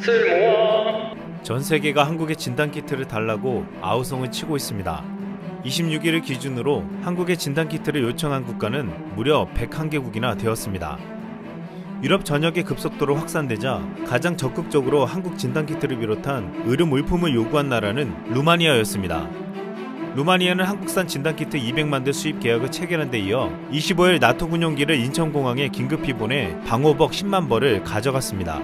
쓸모와 전 세계가 한국의 진단키트를 달라고 아우성을 치고 있습니다. 26일을 기준으로 한국의 진단키트를 요청한 국가는 무려 101개국이나 되었습니다. 유럽 전역에 급속도로 확산되자 가장 적극적으로 한국 진단키트를 비롯한 의료 물품을 요구한 나라는 루마니아였습니다. 루마니아는 한국산 진단키트 200만 대 수입 계약을 체결한 데 이어 25일 나토 군용기를 인천공항에 긴급히 보내 방호복 10만 벌을 가져갔습니다.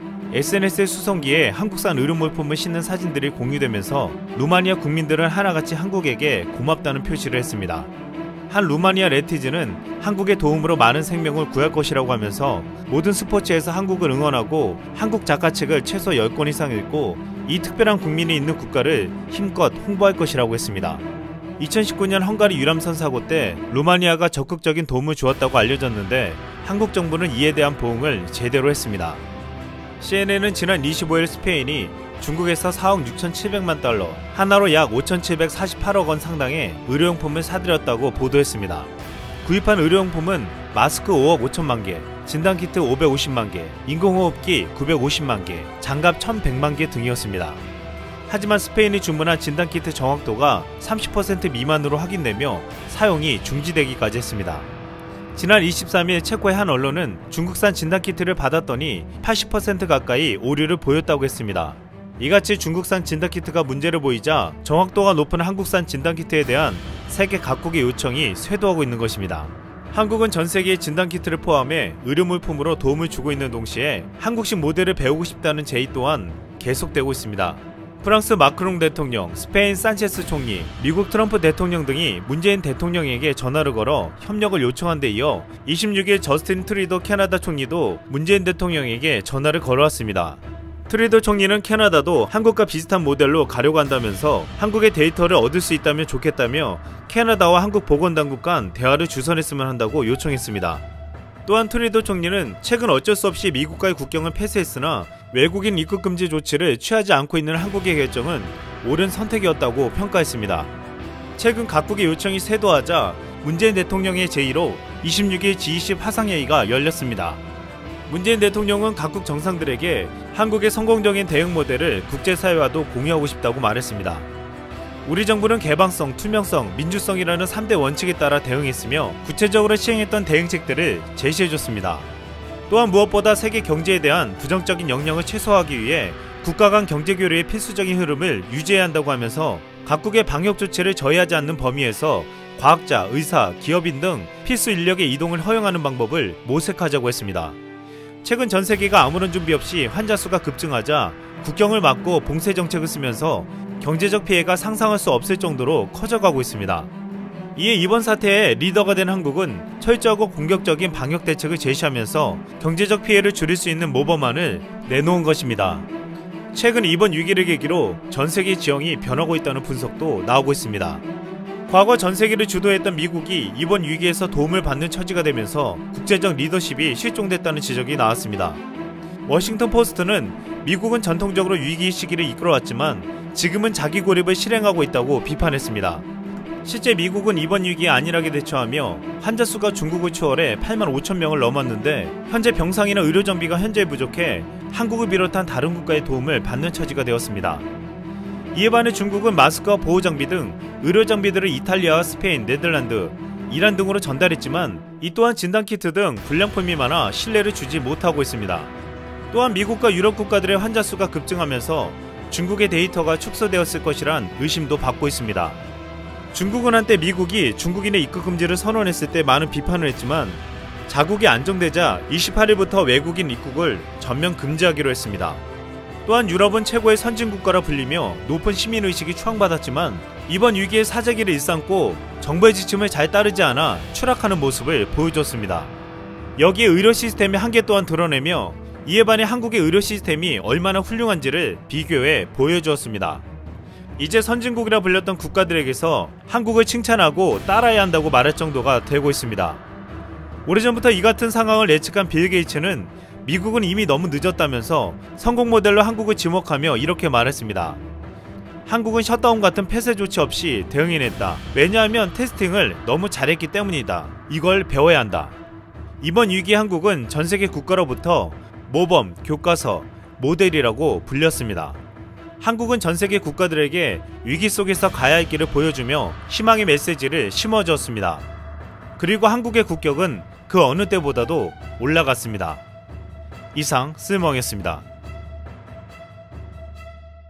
SNS의 수송기에 한국산 의료물품을 싣는 사진들이 공유되면서 루마니아 국민들은 하나같이 한국에게 고맙다는 표시를 했습니다. 한 루마니아 레티즌은 한국의 도움으로 많은 생명을 구할 것이라고 하면서 모든 스포츠에서 한국을 응원하고 한국 작가책을 최소 10권 이상 읽고 이 특별한 국민이 있는 국가를 힘껏 홍보할 것이라고 했습니다. 2019년 헝가리 유람선 사고 때 루마니아가 적극적인 도움을 주었다고 알려졌는데 한국 정부는 이에 대한 보응을 제대로 했습니다. CNN은 지난 25일 스페인이 중국에서 4억 6,700만 달러, 하나로 약 5,748억 원 상당의 의료용품을 사들였다고 보도했습니다. 구입한 의료용품은 마스크 5억 5천만 개, 진단키트 550만 개, 인공호흡기 950만 개, 장갑 1,100만 개 등이었습니다. 하지만 스페인이 주문한 진단키트 정확도가 30% 미만으로 확인되며 사용이 중지되기까지 했습니다. 지난 23일 체코의 한 언론은 중국산 진단키트를 받았더니 80% 가까이 오류를 보였다고 했습니다. 이같이 중국산 진단키트가 문제를 보이자 정확도가 높은 한국산 진단키트에 대한 세계 각국의 요청이 쇄도하고 있는 것입니다. 한국은 전 세계의 진단키트를 포함해 의료물품으로 도움을 주고 있는 동시에 한국식 모델을 배우고 싶다는 제의 또한 계속되고 있습니다. 프랑스 마크롱 대통령, 스페인 산체스 총리, 미국 트럼프 대통령 등이 문재인 대통령에게 전화를 걸어 협력을 요청한 데 이어 26일 저스틴 트루도 캐나다 총리도 문재인 대통령에게 전화를 걸어왔습니다. 트루도 총리는 캐나다도 한국과 비슷한 모델로 가려고 한다면서 한국의 데이터를 얻을 수 있다면 좋겠다며 캐나다와 한국 보건당국 간 대화를 주선했으면 한다고 요청했습니다. 또한 트루도 총리는 최근 어쩔 수 없이 미국과의 국경을 폐쇄했으나 외국인 입국 금지 조치를 취하지 않고 있는 한국의 결정은 옳은 선택이었다고 평가했습니다. 최근 각국의 요청이 쇄도하자 문재인 대통령의 제의로 26일 G20 화상회의가 열렸습니다. 문재인 대통령은 각국 정상들에게 한국의 성공적인 대응 모델을 국제사회와도 공유하고 싶다고 말했습니다. 우리 정부는 개방성, 투명성, 민주성이라는 3대 원칙에 따라 대응했으며 구체적으로 시행했던 대응책들을 제시해줬습니다. 또한 무엇보다 세계 경제에 대한 부정적인 영향을 최소화하기 위해 국가 간 경제교류의 필수적인 흐름을 유지해야 한다고 하면서 각국의 방역 조치를 저해하지 않는 범위에서 과학자, 의사, 기업인 등 필수 인력의 이동을 허용하는 방법을 모색하자고 했습니다. 최근 전 세계가 아무런 준비 없이 환자 수가 급증하자 국경을 막고 봉쇄 정책을 쓰면서 경제적 피해가 상상할 수 없을 정도로 커져가고 있습니다. 이에 이번 사태의 리더가 된 한국은 철저하고 공격적인 방역 대책을 제시하면서 경제적 피해를 줄일 수 있는 모범안을 내놓은 것입니다. 최근 이번 위기를 계기로 전 세계 지형이 변하고 있다는 분석도 나오고 있습니다. 과거 전 세계를 주도했던 미국이 이번 위기에서 도움을 받는 처지가 되면서 국제적 리더십이 실종됐다는 지적이 나왔습니다. 워싱턴 포스트는 미국은 전통적으로 위기 시기를 이끌어왔지만 지금은 자기 고립을 실행하고 있다고 비판했습니다. 실제 미국은 이번 위기에 안일하게 대처하며 환자 수가 중국을 추월해 8만 5천 명을 넘었는데 현재 병상이나 의료 장비가 현저히 부족해 한국을 비롯한 다른 국가의 도움을 받는 처지가 되었습니다. 이에 반해 중국은 마스크와 보호장비 등 의료장비들을 이탈리아와 스페인, 네덜란드, 이란 등으로 전달했지만 이 또한 진단키트 등 불량품이 많아 신뢰를 주지 못하고 있습니다. 또한 미국과 유럽 국가들의 환자 수가 급증하면서 중국의 데이터가 축소되었을 것이란 의심도 받고 있습니다. 중국은 한때 미국이 중국인의 입국 금지를 선언했을 때 많은 비판을 했지만 자국이 안정되자 28일부터 외국인 입국을 전면 금지하기로 했습니다. 또한 유럽은 최고의 선진국가라 불리며 높은 시민의식이 추앙받았지만 이번 위기에 사재기를 일삼고 정부의 지침을 잘 따르지 않아 추락하는 모습을 보여줬습니다. 여기에 의료 시스템의 한계 또한 드러내며 이에 반해 한국의 의료 시스템이 얼마나 훌륭한지를 비교해 보여주었습니다. 이제 선진국이라 불렸던 국가들에게서 한국을 칭찬하고 따라야 한다고 말할 정도가 되고 있습니다. 오래전부터 이 같은 상황을 예측한 빌 게이츠는 미국은 이미 너무 늦었다면서 성공 모델로 한국을 지목하며 이렇게 말했습니다. 한국은 셧다운 같은 폐쇄 조치 없이 대응해냈다. 왜냐하면 테스팅을 너무 잘했기 때문이다. 이걸 배워야 한다. 이번 위기에 한국은 전세계 국가로부터 모범, 교과서, 모델이라고 불렸습니다. 한국은 전 세계 국가들에게 위기 속에서 가야 할 길을 보여주며 희망의 메시지를 심어주었습니다. 그리고 한국의 국격은 그 어느 때보다도 올라갔습니다. 이상 쓸멍이었습니다.